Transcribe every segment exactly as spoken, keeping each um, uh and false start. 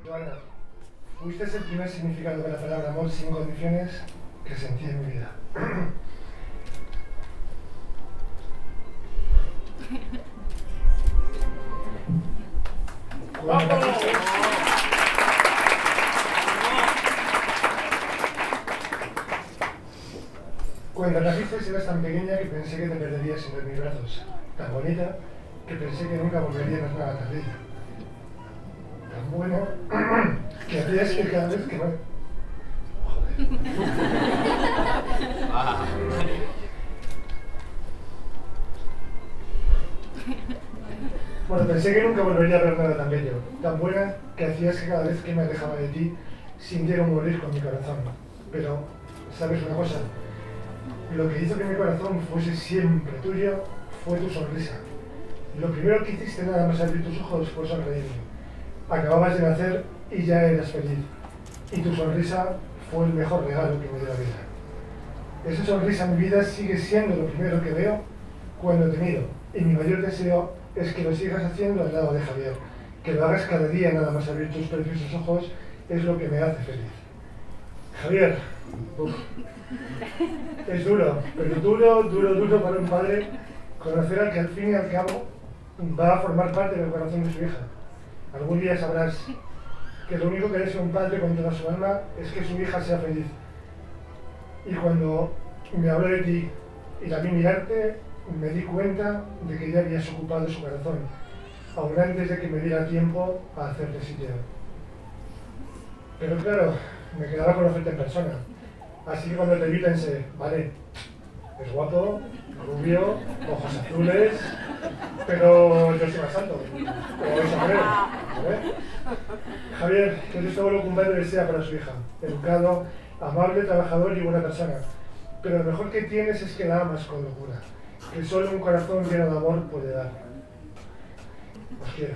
Joana, fuiste el primer significado de la palabra amor sin condiciones que sentí en mi vida. Cuando naciste, Cuando naciste eras tan pequeña que pensé que te perderías entre mis brazos, tan bonita que pensé que nunca volvería a ver nada tan bella, tan buena que hacías que cada vez que me... Joder. Bueno, pensé que nunca volvería a ver nada tan bello, tan buena que hacías que cada vez que me alejaba de ti sintiera un morir con mi corazón. Pero, ¿sabes una cosa? Lo que hizo que mi corazón fuese siempre tuyo fue tu sonrisa. Lo primero que hiciste nada más abrir tus ojos fue sonreírme. Acababas de nacer y ya eras feliz. Y tu sonrisa fue el mejor regalo que me dio la vida. Esa sonrisa en mi vida sigue siendo lo primero que veo cuando te miro. Y mi mayor deseo es que lo sigas haciendo al lado de Javier. Que lo hagas cada día nada más abrir tus preciosos ojos es lo que me hace feliz. Javier, uf, es duro, pero duro, duro, duro para un padre conocer al que al fin y al cabo va a formar parte del corazón de su hija. Algún día sabrás que lo único que desea un padre con toda su alma es que su hija sea feliz. Y cuando me habló de ti y la vi mirarte, me di cuenta de que ya habías ocupado su corazón, aún antes de que me diera tiempo a hacerte sitio. Pero claro, me quedaba conocerte en persona. Así que cuando te vi pensé, vale, es guapo, rubio, ojos azules, pero yo soy más alto, o eso creo, ¿sabes? Javier, eres todo lo que un padre desea para su hija, educado, amable, trabajador y buena persona. Pero lo mejor que tienes es que la amas con locura, que solo un corazón lleno de amor puede dar. Os quiero.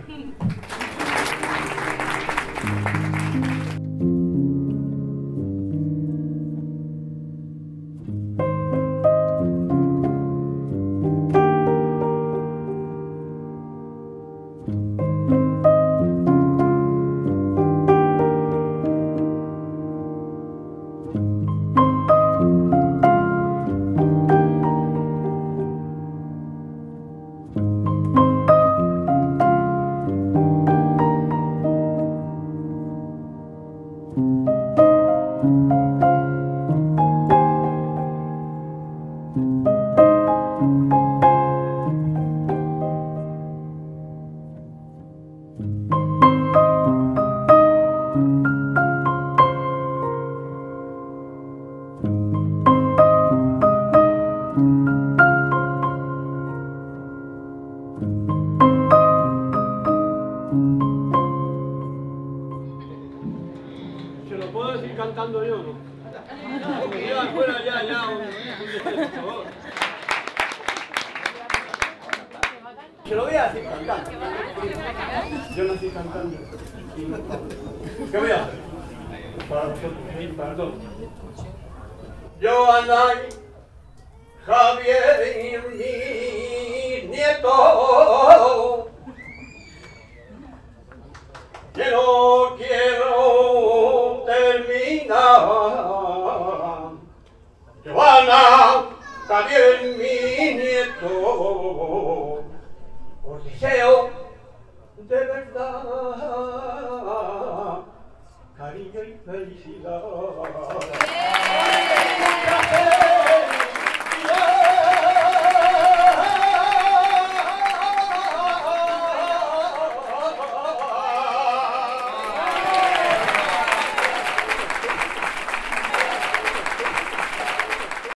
¿Se lo puedo decir cantando yo o no? Que yo afuera ya, ya, un, un por favor. Se lo voy a decir cantando. Yo nací cantando. ¿Qué voy a hacer? Para vosotros, para todos. Yo andai, Javier y mi nieto, que no quiero terminar. Joana, Javier, mi nieto, os deseo de verdad.